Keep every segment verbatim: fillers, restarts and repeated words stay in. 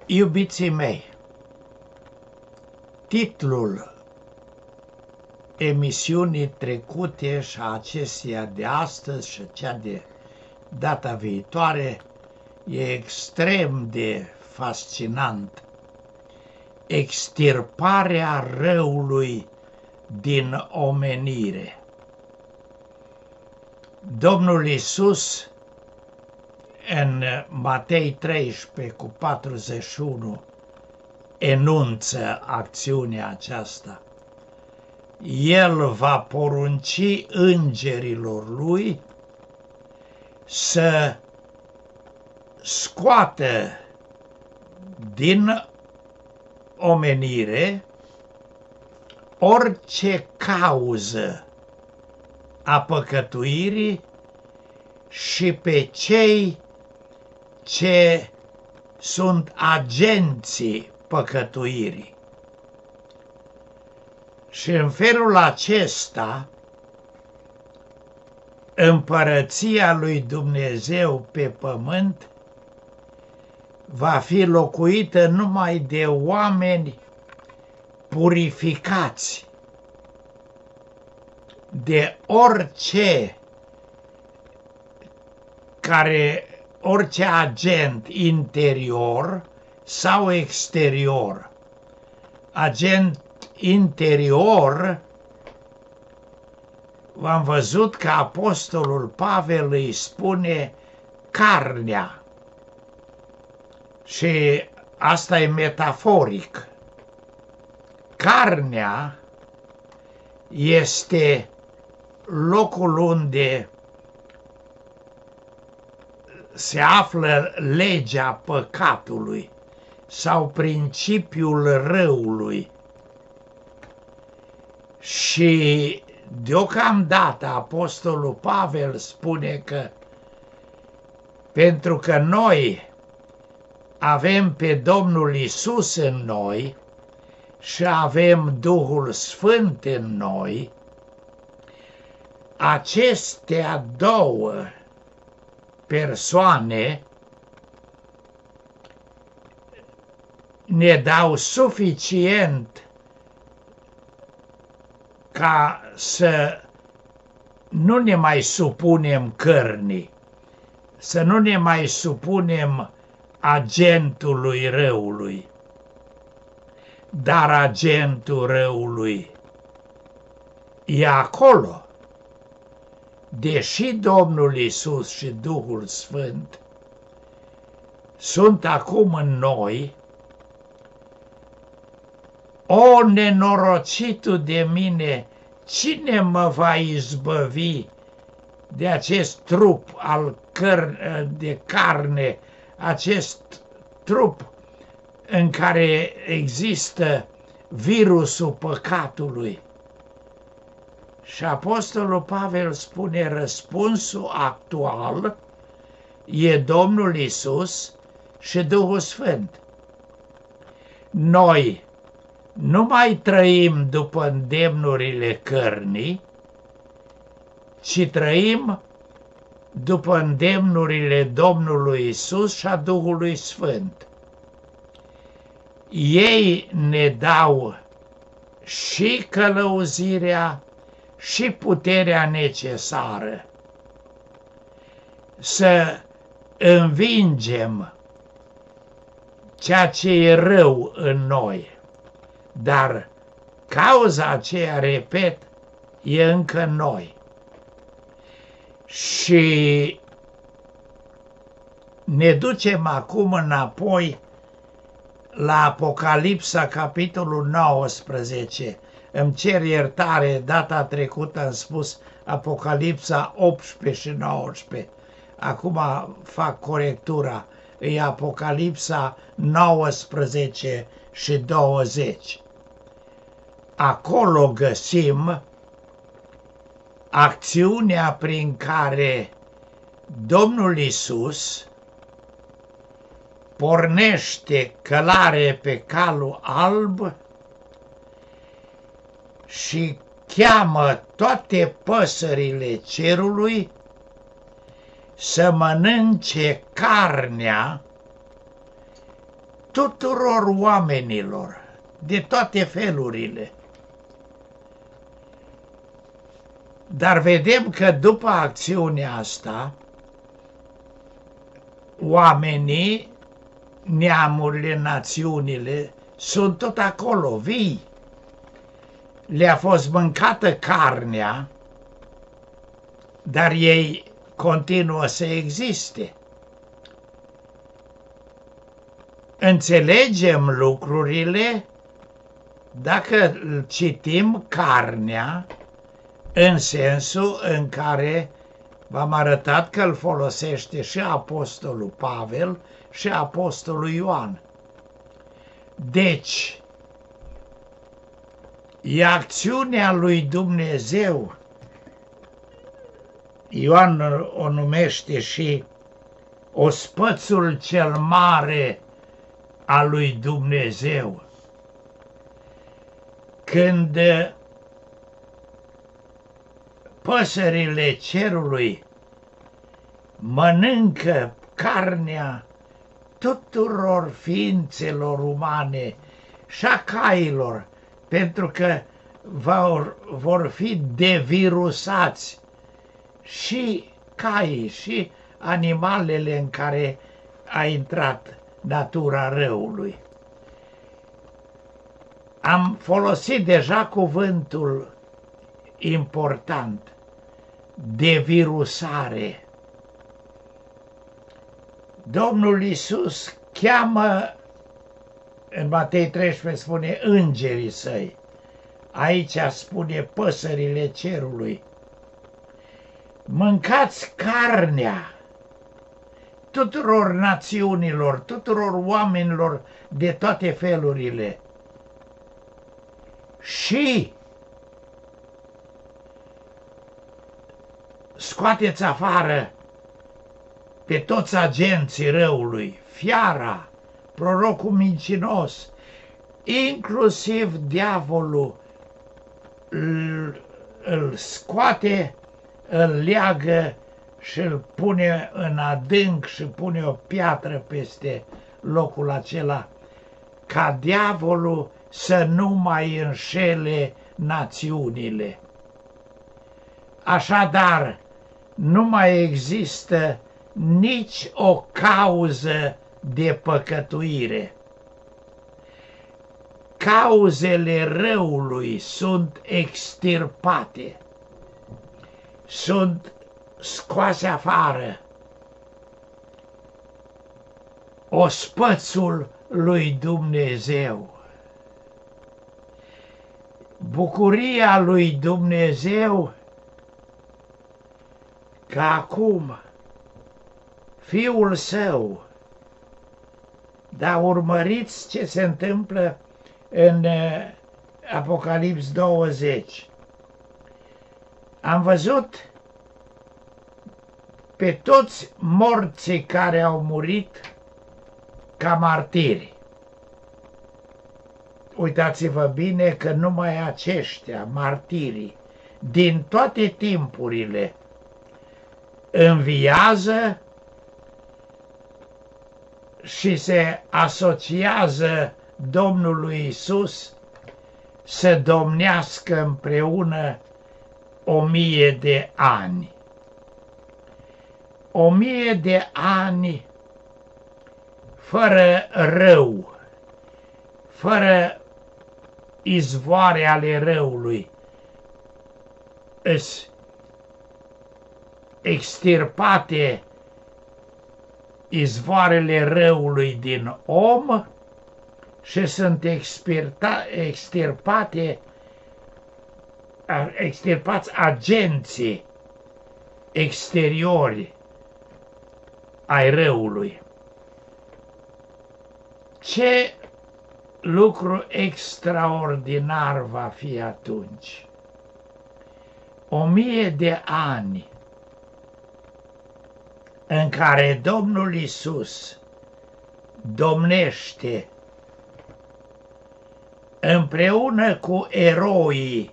Iubiții mei, titlul emisiunii trecute și a acesteia de astăzi și cea de data viitoare e extrem de fascinant. Extirparea răului din omenire. Domnul Iisus în Matei treisprezece cu patruzeci și unu enunță acțiunea aceasta. El va porunci îngerilor lui să scoată din omenire orice cauză a păcătuirii și pe cei ce sunt agenții păcătuirii. Și în felul acesta, împărăția lui Dumnezeu pe pământ va fi locuită numai de oameni purificați de orice care orice agent interior sau exterior. Agent interior, v-am văzut că apostolul Pavel îi spune carnea și asta e metaforic. Carnea este locul unde se află legea păcatului sau principiul răului. Și deocamdată apostolul Pavel spune că pentru că noi avem pe Domnul Iisus în noi și avem Duhul Sfânt în noi, acestea două persoane ne dau suficient ca să nu ne mai supunem cărnii, să nu ne mai supunem agentului răului. Dar agentul răului e acolo. Deși Domnul Iisus și Duhul Sfânt sunt acum în noi, o, nenorocitul de mine, cine mă va izbăvi de acest trup al căr- de carne, acest trup în care există virusul păcatului? Și apostolul Pavel spune răspunsul actual e Domnul Iisus și Duhul Sfânt. Noi nu mai trăim după îndemnurile cărnii, ci trăim după îndemnurile Domnului Iisus și a Duhului Sfânt. Ei ne dau și călăuzirea și puterea necesară să învingem ceea ce e rău în noi. Dar cauza aceea, repet, e încă în noi. Și ne ducem acum înapoi la Apocalipsa, capitolul nouăsprezece. Îmi cer iertare, data trecută am spus Apocalipsa optsprezece și nouăsprezece. Acum fac corectura, e Apocalipsa nouăsprezece și douăzeci. Acolo găsim acțiunea prin care Domnul Iisus pornește călare pe calul alb și cheamă toate păsările cerului să mănânce carnea tuturor oamenilor, de toate felurile. Dar vedem că după acțiunea asta, oamenii, neamurile, națiunile, sunt tot acolo, vii. Le-a fost mâncată carnea, dar ei continuă să existe. Înțelegem lucrurile dacă citim carnea în sensul în care v-am arătat că îl folosește și Apostolul Pavel și Apostolul Ioan. Deci, e acțiunea lui Dumnezeu. Ioan o numește și ospățul cel mare al lui Dumnezeu. Când păsările cerului mănâncă carnea tuturor ființelor umane și a cailor, pentru că vor, vor fi devirusați și caii și animalele în care a intrat natura răului. Am folosit deja cuvântul important, devirusare. Domnul Iisus cheamă, în Matei treisprezece spune îngerii săi, aici spune păsările cerului. Mâncați carnea tuturor națiunilor, tuturor oamenilor de toate felurile și scoateți afară pe toți agenții răului, fiara, prorocul mincinos, inclusiv diavolul îl, îl scoate, îl leagă și îl pune în adânc și pune o piatră peste locul acela, ca diavolul să nu mai înșele națiunile. Așadar, nu mai există nici o cauză de păcătuire. Cauzele răului sunt extirpate, sunt scoase afară. Ospățul lui Dumnezeu. Bucuria lui Dumnezeu că acum Fiul Său, dar urmăriți ce se întâmplă în Apocalips douăzeci. Am văzut pe toți morții care au murit ca martiri. Uitați-vă bine că numai aceștia, martirii, din toate timpurile, înviază și se asociază Domnului Iisus să domnească împreună o mie de ani. O mie de ani fără rău, fără izvoare ale răului, îs extirpate izvoarele răului din om și sunt extirpate, extirpați agenții exteriori ai răului. Ce lucru extraordinar va fi atunci! O mie de ani în care Domnul Iisus domnește împreună cu eroii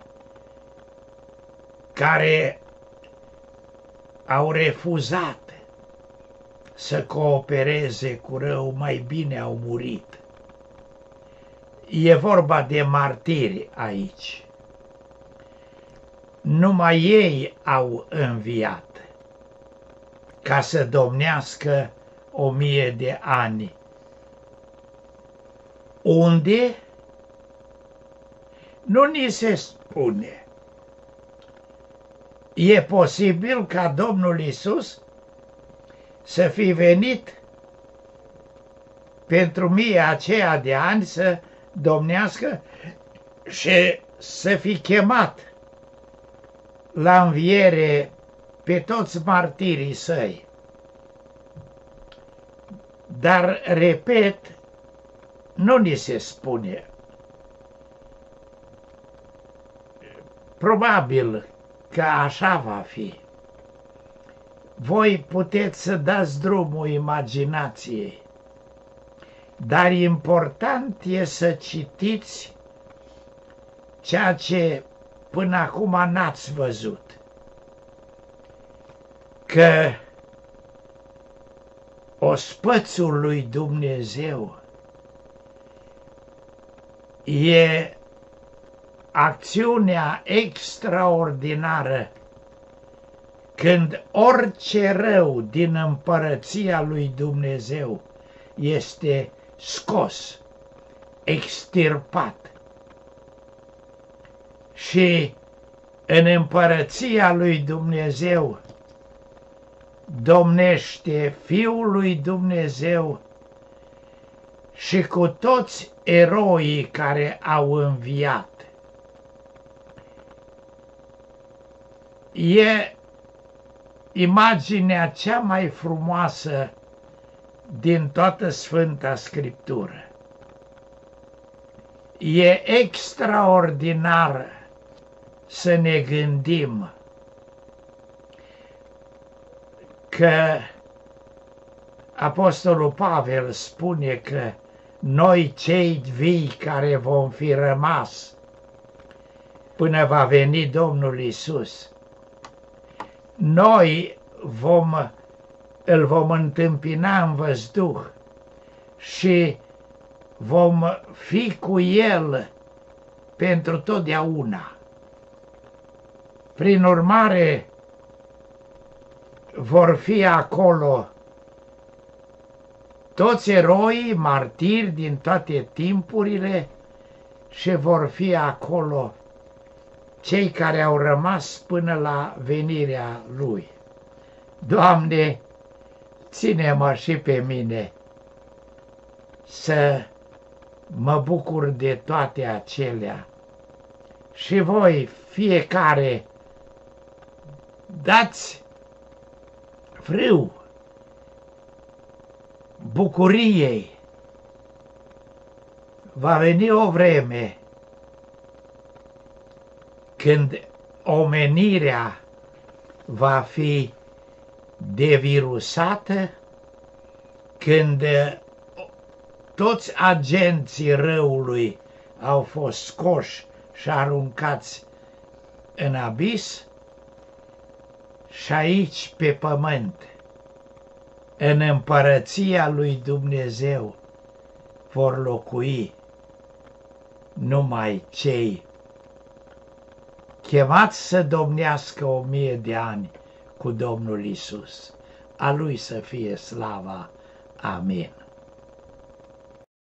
care au refuzat să coopereze cu rău, mai bine au murit. E vorba de martiri aici. Numai ei au înviat ca să domnească o mie de ani. Unde? Nu ni se spune. E posibil ca Domnul Iisus să fi venit pentru mie aceea de ani să domnească și să fi chemat la înviere pe toți martirii săi. Dar, repet, nu ni se spune. Probabil că așa va fi. Voi puteți să dați drumul imaginației, dar important e să citiți ceea ce până acum n-ați văzut. Că ospățul lui Dumnezeu e acțiunea extraordinară când orice rău din împărăția lui Dumnezeu este scos, extirpat. Și în împărăția lui Dumnezeu domnește Fiul lui Dumnezeu și cu toți eroii care au înviat. E imaginea cea mai frumoasă din toată Sfânta Scriptură. E extraordinar să ne gândim că Apostolul Pavel spune că noi cei vii care vom fi rămas până va veni Domnul Iisus, noi vom, îl vom întâmpina în văzduh și vom fi cu el pentru totdeauna. Prin urmare, vor fi acolo toți eroii, martiri din toate timpurile și vor fi acolo cei care au rămas până la venirea Lui. Doamne, ține-mă și pe mine să mă bucur de toate acelea. Și voi, fiecare, dați frâu bucuriei. Va veni o vreme când omenirea va fi devirusată, când toți agenții răului au fost scoși și aruncați în abis și aici pe pământ, în împărăția lui Dumnezeu, vor locui numai cei chemați să domnească o mie de ani cu Domnul Iisus. A Lui să fie slava. Amin.